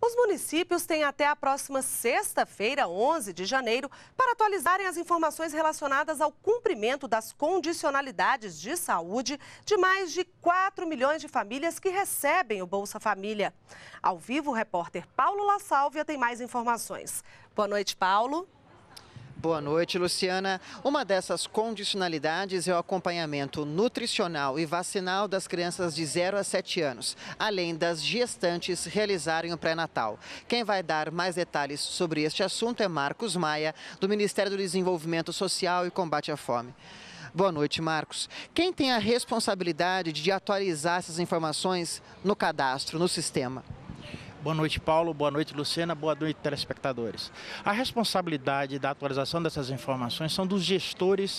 Os municípios têm até a próxima sexta-feira, 11 de janeiro, para atualizarem as informações relacionadas ao cumprimento das condicionalidades de saúde de mais de 4 milhões de famílias que recebem o Bolsa Família. Ao vivo, o repórter Paulo La Sálvia tem mais informações. Boa noite, Paulo. Boa noite, Luciana. Uma dessas condicionalidades é o acompanhamento nutricional e vacinal das crianças de 0 a 7 anos, além das gestantes realizarem o pré-natal. Quem vai dar mais detalhes sobre este assunto é Marcos Maia, do Ministério do Desenvolvimento Social e Combate à Fome. Boa noite, Marcos. Quem tem a responsabilidade de atualizar essas informações no cadastro, no sistema? Boa noite, Paulo. Boa noite, Luciana. Boa noite, telespectadores. A responsabilidade da atualização dessas informações são dos gestores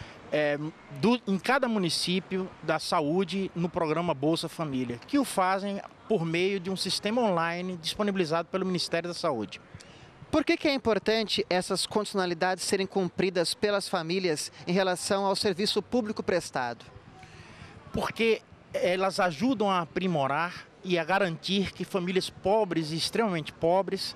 em cada município da saúde no programa Bolsa Família, que o fazem por meio de um sistema online disponibilizado pelo Ministério da Saúde. Por que é importante essas condicionalidades serem cumpridas pelas famílias em relação ao serviço público prestado? Porque elas ajudam a aprimorar e a garantir que famílias pobres e extremamente pobres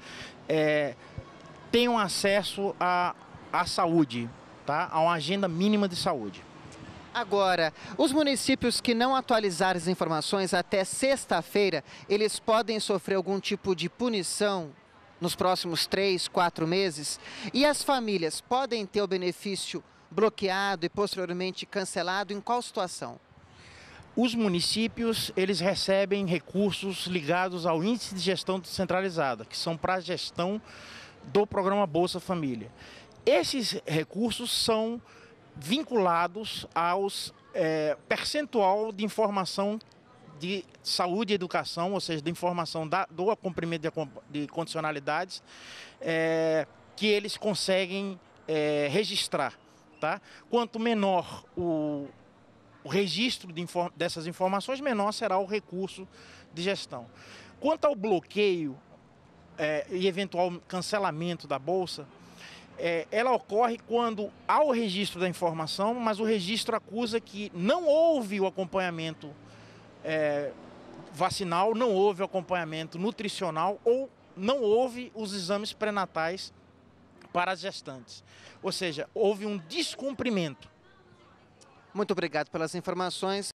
tenham acesso à saúde, tá? A uma agenda mínima de saúde. Agora, os municípios que não atualizarem as informações até sexta-feira, eles podem sofrer algum tipo de punição nos próximos 3, 4 meses? E as famílias podem ter o benefício bloqueado e posteriormente cancelado em qual situação? Os municípios, eles recebem recursos ligados ao Índice de Gestão Descentralizada, que são para a gestão do programa Bolsa Família. Esses recursos são vinculados aos percentual de informação de saúde e educação, ou seja, de informação do cumprimento de condicionalidades que eles conseguem registrar, tá? Quanto menor o registro dessas informações, menor será o recurso de gestão. Quanto ao bloqueio e eventual cancelamento da Bolsa, ela ocorre quando há o registro da informação, mas o registro acusa que não houve o acompanhamento vacinal, não houve o acompanhamento nutricional ou não houve os exames pré-natais para as gestantes. Ou seja, houve um descumprimento. Muito obrigado pelas informações.